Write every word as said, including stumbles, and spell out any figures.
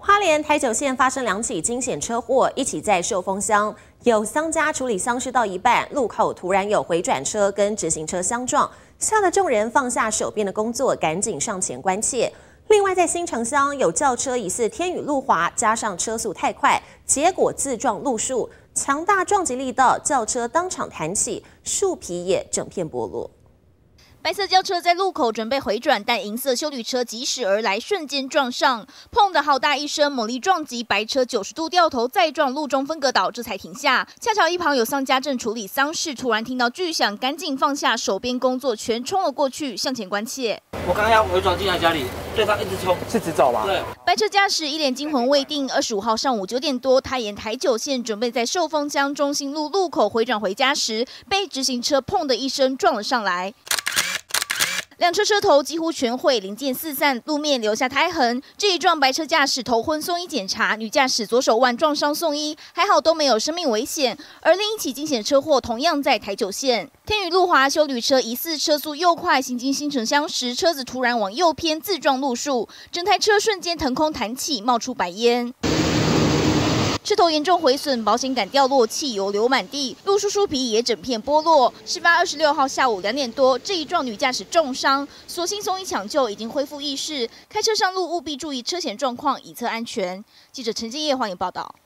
花莲台九线发生两起惊险车祸，一起在寿丰乡，有商家处理丧事到一半，路口突然有回转车跟直行车相撞，吓得众人放下手边的工作，赶紧上前关切。另外，在新城乡有轿车疑似天雨路滑，加上车速太快，结果自撞路树，强大撞击力道，轿车当场弹起，树皮也整片剥落。 白色轿车在路口准备回转，但银色休旅车疾驶而来，瞬间撞上，砰的好大一声，猛力撞击，白车九十度掉头再撞路中分隔岛，这才停下。恰巧一旁有商家正处理丧事，突然听到巨响，赶紧放下手边工作，全冲了过去，向前关切。 我刚刚要回转进来家里，对方一直冲， 是直走吗？ 对。 白车驾驶一脸惊魂未定。二十五号上午九点多，他沿台九线准备在寿丰乡中心路路口回转回家时，被直行车砰的一声撞了上来。 两车车头几乎全毁，零件四散，路面留下胎痕。这一撞，白车驾驶头昏送医检查，女驾驶左手腕撞伤送医，还好都没有生命危险。而另一起惊险车祸同样在台九线，天雨路滑休旅车疑似车速又快，行经新城乡时，车子突然往右偏自撞路树，整台车瞬间腾空弹起，冒出白烟。 车头严重毁损，保险杆掉落，汽油流满地，路树树皮也整片剥落。事发二十六号下午两点多，这一撞女驾驶重伤，所幸送医抢救，已经恢复意识。开车上路务必注意车前状况，以测安全。记者陈建业华联报道。